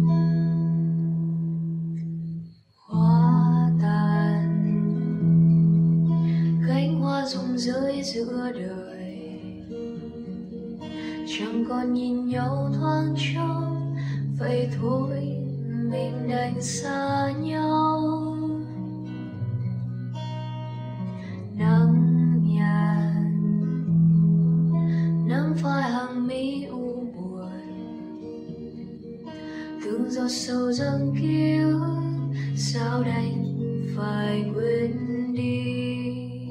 Hoa tàn, cánh hoa rụng rơi giữa đời, chẳng còn nhìn nhau thoáng trông. Vậy thôi mình đành xa nhau. Nắng nhạt, nắng phai hàng mi u buồn, từng giọt sầu dâng cứu sao đành phải quên đi.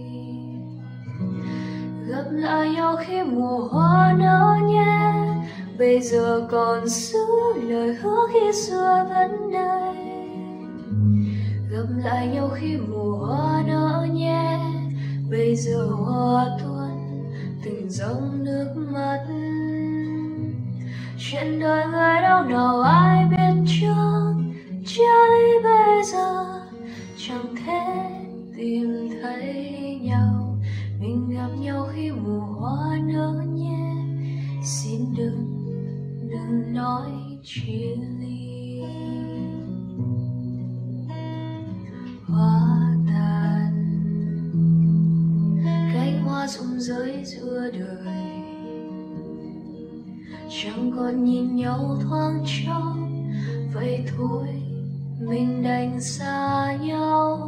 Gặp lại nhau khi mùa hoa nở nhé, bây giờ còn giữ lời hứa khi xưa vẫn đây. Gặp lại nhau khi mùa hoa nở nhé, bây giờ hoa tuôn từng dòng nước mắt. Chuyện đời người đâu nào ai biết trước, chia ly bây giờ chẳng thể tìm thấy nhau. Mình gặp nhau khi mùa hoa nở nhé, xin đừng nói chia ly. Hoa tàn, cánh hoa rụng rơi giữa đời, chẳng còn nhìn nhau thoáng trông. Vậy thôi mình đành xa nhau.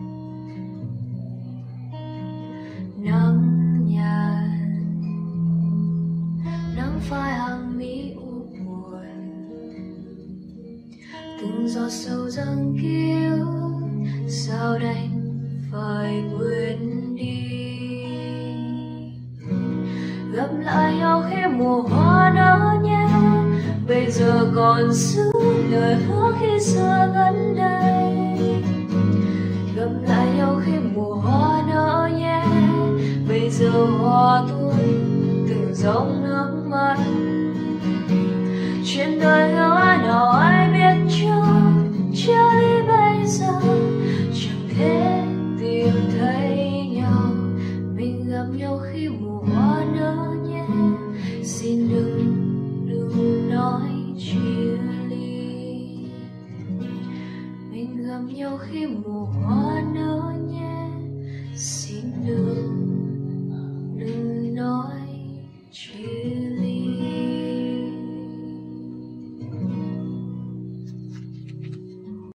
Nắng nhạt, nắng phai hàng mi u buồn, từng giọt sầu dâng cứu sao đành phải quên đi. Gặp lại nhau khi mùa hoa nở nhé, bây giờ còn giữ lời hứa khi xưa vẫn đây. Gặp lại nhau khi mùa hoa nở nhé, bây giờ hoa tuôn từng dòng nước mắt. Chuyện đời không ai nào ai biết trước, chia ly bây giờ chẳng thể tìm thấy nhau. Mình gặp nhau khi mùa hoa nở nhé, xin đừng nói chia ly. Mình gặp nhau khi mùa hoa nở